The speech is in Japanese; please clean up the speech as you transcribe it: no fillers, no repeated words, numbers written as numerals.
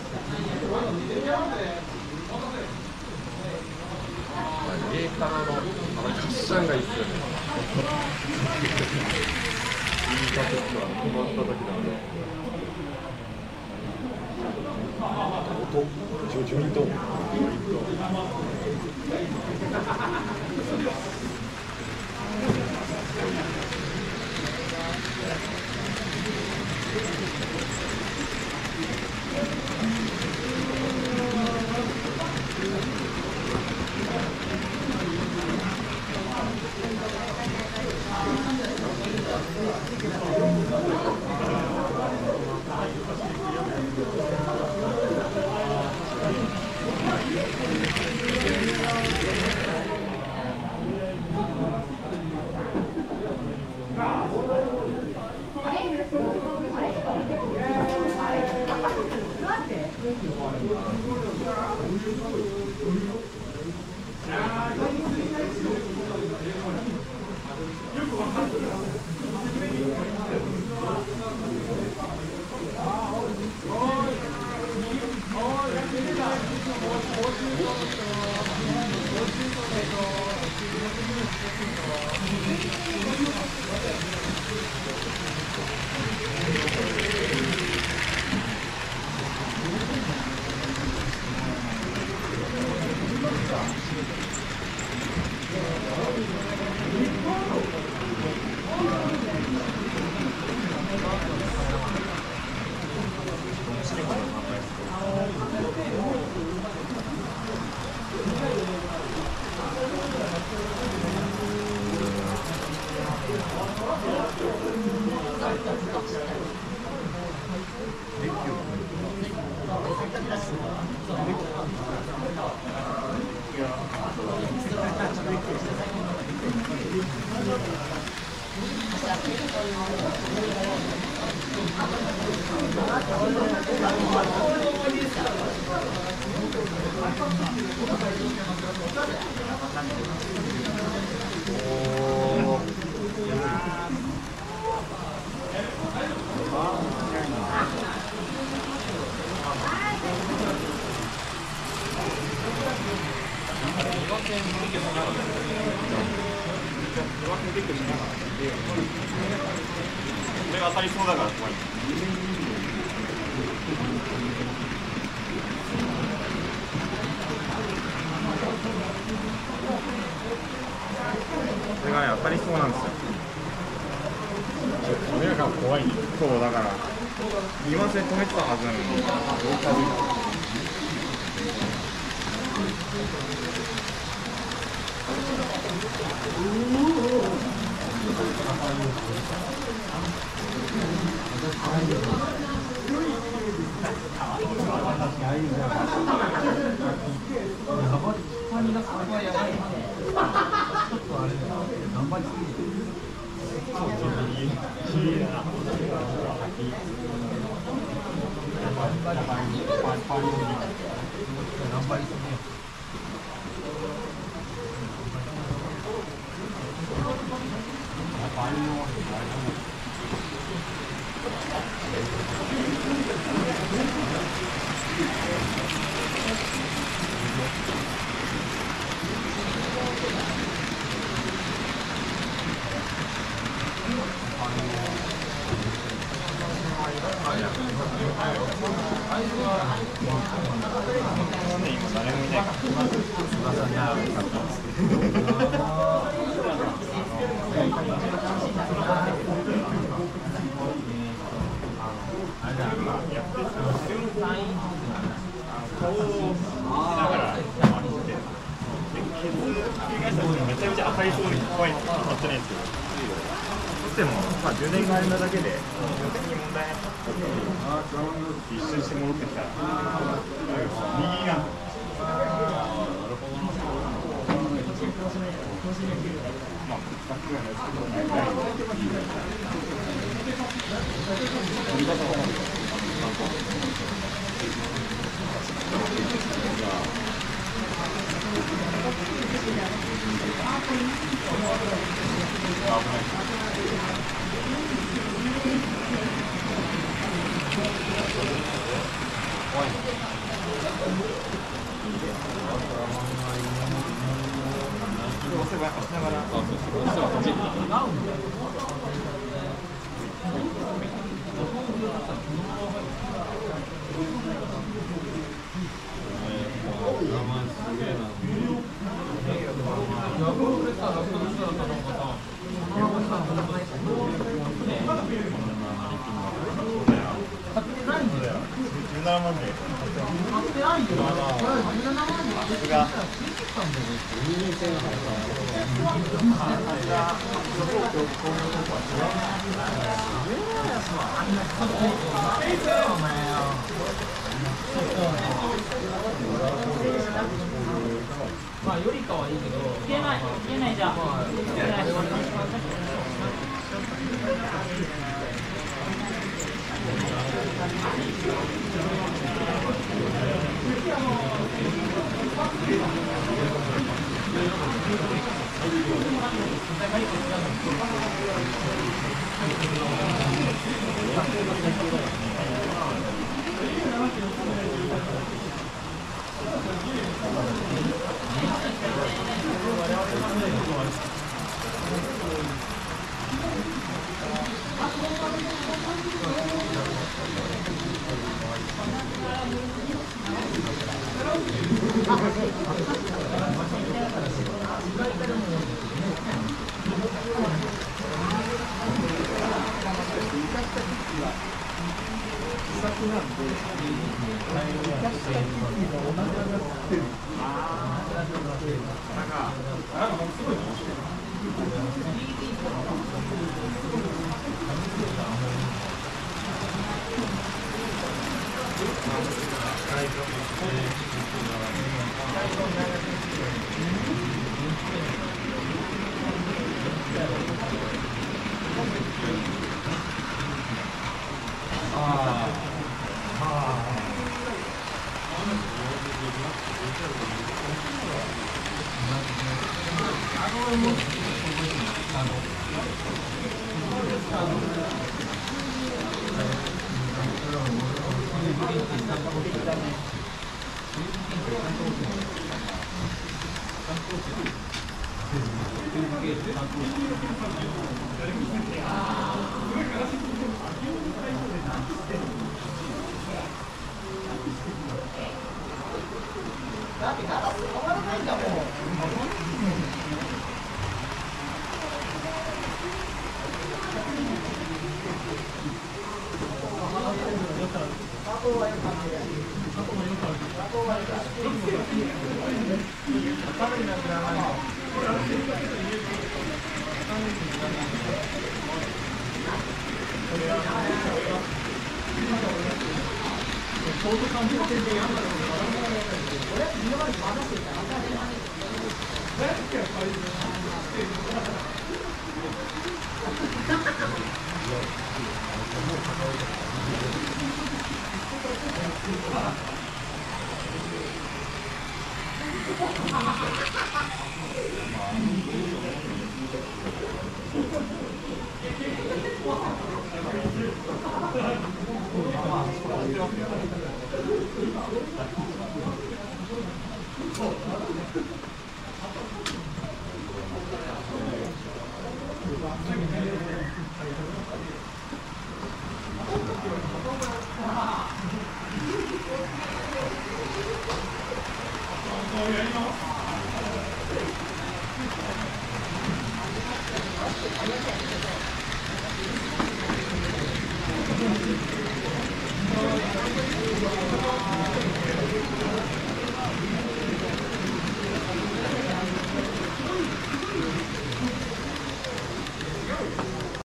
家からのカッシャンがいいっすよね。いいカセットは止まった時なんで。音、ジョイント。 これが当たりそうだから怖い。これがね当たりそうなんですよ。カメラが怖い。そうだから2番線止めてたはずなのにどうかで。めちゃめちゃ当たりそうに怖いのかなってないんですけど、そしてもまあ10年があれなだけで基本的に問題なかったので一瞬して戻ってきたら右がまあ2つぐらいのやつけどない取り方は危ない。 ごやっぱしながら。 あ、そうそう、そしたらこっち。 17万で。さすが。 まあよりかはいいけど、消えないじゃん。